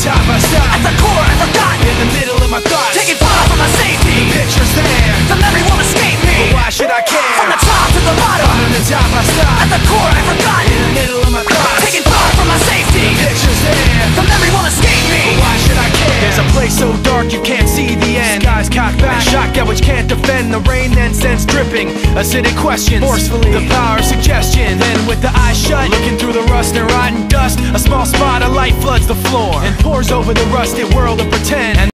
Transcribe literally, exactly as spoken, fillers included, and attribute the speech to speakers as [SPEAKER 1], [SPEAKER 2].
[SPEAKER 1] top I stop.
[SPEAKER 2] At the core I forgot.
[SPEAKER 1] In the middle of my thoughts,
[SPEAKER 2] Taking far from my safety.
[SPEAKER 1] the picture's there,
[SPEAKER 2] The memory won't escape me.
[SPEAKER 1] but why should I care?
[SPEAKER 2] From the top to the bottom.
[SPEAKER 1] On the top I stop.
[SPEAKER 2] At the core I forgot.
[SPEAKER 1] In the middle of my thoughts,
[SPEAKER 2] Taking far from my safety.
[SPEAKER 1] the picture's there,
[SPEAKER 2] The memory won't escape me.
[SPEAKER 1] but why should I care? There's a place so dark you can't see the end. Skies cocked back, shock at which can't defend. The rain then sends dripping, acidic questions forcefully. The power of suggestion. Then with the eyes shut, looking through the rust and rotten dust, a small spot of light floods the floor and pours over the rusted world of pretend. And